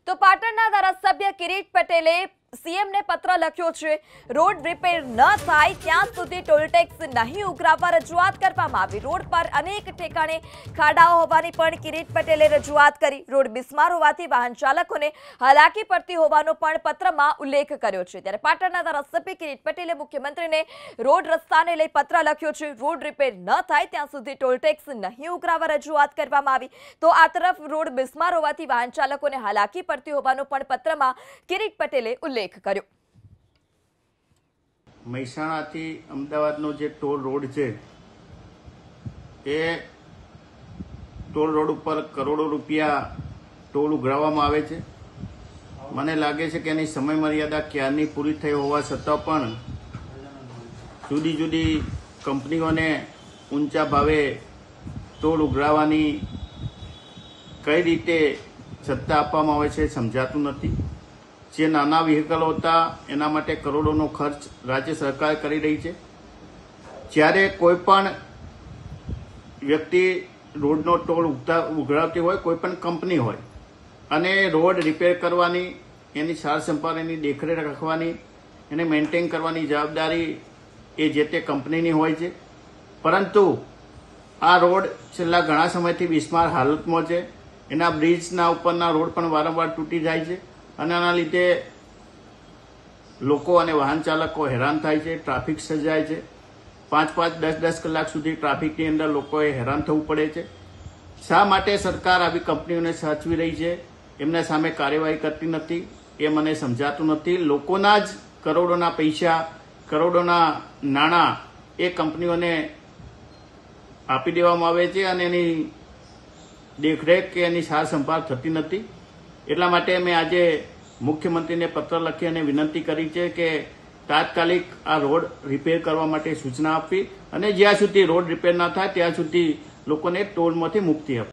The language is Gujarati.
તો પાટણના ધારાસભ્ય કિરીટ પટેલે સીએમને પત્ર લખ્યો છે। રોડ રિપેર ન થાય ત્યાં સુધી ટોલ ટેક્સ નહીં ઉઘરાવવા રજૂઆત કરવામાં આવી। રોડ પર અનેક ઠેકાણે ખાડાઓ હોવાની પણ કિરીટ પટેલે રજૂઆત કરી। રોડ બિસ્માર હોવાથી વાહન ચાલકોને હાલાકી પડતી હોવાનો પણ પત્રમાં ઉલ્લેખ કર્યો છે। ત્યારે પાટણના ધારાસભ્ય કિરીટ પટેલે મુખ્યમંત્રીને રોડ રસ્તાને લઈ પત્ર લખ્યો છે। રોડ રિપેર ન થાય ત્યાં સુધી ટોલ ટેક્સ નહીં ઉઘરાવવા રજૂઆત કરવામાં આવી। તો આ તરફ રોડ બિસ્માર હોવાથી વાહન ચાલકોને હાલાકી પડતી હોવાનો પણ પત્રમાં કિરીટ પટેલે ઉલ્લેખ કર્યો। મહેસાણાથી અમદાવાદનો જે ટોલ રોડ છે એ ટોલ રોડ ઉપર કરોડો રૂપિયા ટોલ ઉઘરાવવામાં આવે છે। મને લાગે છે કે એની સમય મર્યાદા ક્યારની પૂરી થઈ હોવા છતાં પણ જુદી જુદી કંપનીઓને ઊંચા ભાવે ટોલ ઉઘરાવવાની કઈ રીતે સત્તા આપવામાં આવે છે સમજાતું નથી। જે નાના વ્હીકલો હતા એના માટે કરોડોનો ખર્ચ રાજ્ય સરકાર કરી રહી છે। જ્યારે કોઈ પણ વ્યક્તિ રોડનો ટોલ ઉઘરાવતી હોય, કોઈ પણ કંપની હોય, અને રોડ રિપેર કરવાની, એની સાર સંભાળ, એની દેખરેખ રાખવાની, એને મેન્ટેન કરવાની જવાબદારી એ જે તે કંપનીની હોય છે। પરંતુ આ રોડ છેલ્લા ઘણા સમયથી બિસ્માર હાલતમાં છે। એના બ્રિજના ઉપરના રોડ પણ વારંવાર તૂટી જાય છે અને આના લીધે લોકો અને વાહન ચાલકો હેરાન થાય છે, ટ્રાફિક સર્જાય છે। 5-5, 10-10 કલાક સુધી ટ્રાફિકની અંદર લોકોએ હેરાન થવું પડે છે। શા માટે સરકાર આવી કંપનીઓને સાચવી રહી છે, એમના સામે કાર્યવાહી કરતી નથી, એ મને સમજાતું નથી। લોકોના જ કરોડોના પૈસા, કરોડોના નાણાં એ કંપનીઓને આપી દેવામાં આવે છે અને એની દેખરેખ કે એની સાર સંભાળ થતી નથી। એટલા માટે મેં આજે મુખ્યમંત્રીને પત્ર લખી અને વિનંતી કરી છે કે તાત્કાલિક આ રોડ રિપેર કરવા માટે સૂચના આપવી અને જ્યાં સુધી રોડ રિપેર ના થાય ત્યાં સુધી લોકોને ટોલમાંથી મુક્તિ આપવી।